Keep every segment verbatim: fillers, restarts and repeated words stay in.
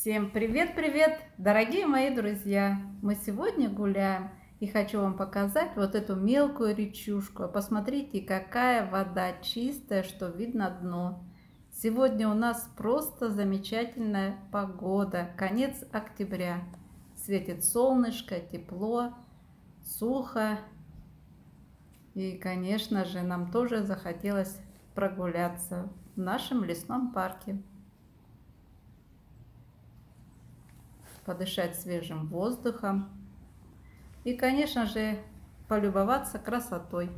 Всем привет-привет, дорогие мои друзья! Мы сегодня гуляем и хочу вам показать вот эту мелкую речушку. Посмотрите, какая вода чистая, что видно дно. Сегодня у нас просто замечательная погода, конец октября. Светит солнышко, тепло, сухо. И, конечно же, нам тоже захотелось прогуляться в нашем лесном парке. Подышать свежим воздухом и, конечно же, полюбоваться красотой.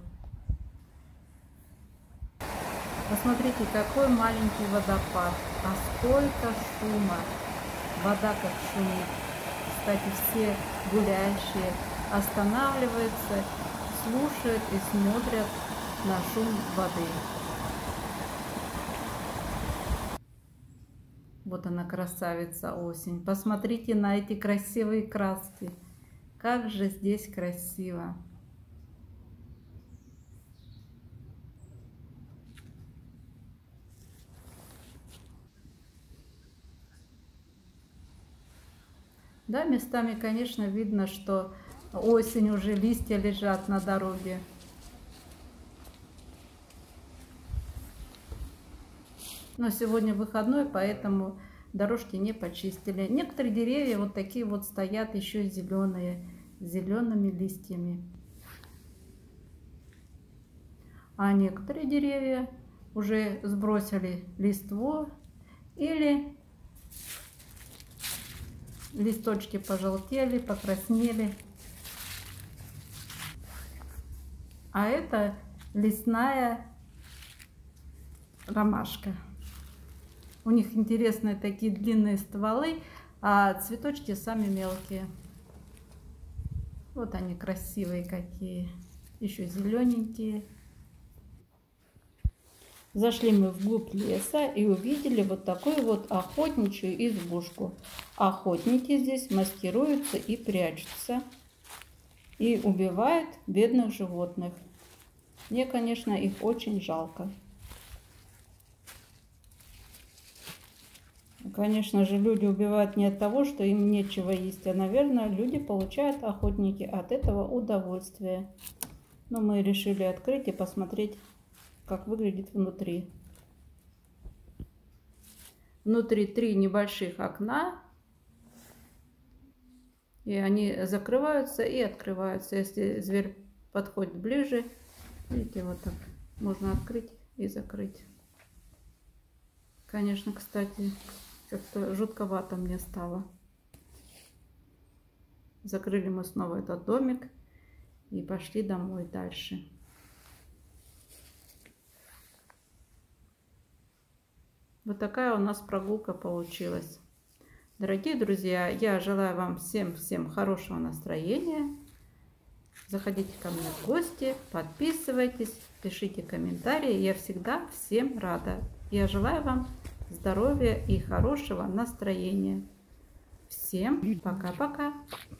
Посмотрите, какой маленький водопад, а сколько шума. Вода как шумит. Кстати, все гуляющие останавливаются, слушают и смотрят на шум воды. Вот она, красавица осень. Посмотрите на эти красивые краски. Как же здесь красиво. Да, местами, конечно, видно, что осень, уже листья лежат на дороге. Но сегодня выходной, поэтому дорожки не почистили. Некоторые деревья вот такие вот стоят еще зеленые, с зелеными листьями. А некоторые деревья уже сбросили листву или листочки пожелтели, покраснели. А это лесная ромашка. У них интересные такие длинные стволы, а цветочки сами мелкие. Вот они красивые какие, еще зелененькие. Зашли мы вглубь леса и увидели вот такую вот охотничью избушку. Охотники здесь маскируются и прячутся, и убивают бедных животных. Мне, конечно, их очень жалко. Конечно же, люди убивают не от того, что им нечего есть, а, наверное, люди получают, охотники, от этого удовольствие. Но мы решили открыть и посмотреть, как выглядит внутри. Внутри три небольших окна, и они закрываются и открываются. Если зверь подходит ближе, видите, вот так можно открыть и закрыть. Конечно, кстати, как-то жутковато мне стало. Закрыли мы снова этот домик и пошли домой дальше. Вот такая у нас прогулка получилась. Дорогие друзья, я желаю вам всем-всем хорошего настроения. Заходите ко мне в гости, подписывайтесь, пишите комментарии. Я всегда всем рада. Я желаю вам здоровья и хорошего настроения. Всем пока-пока.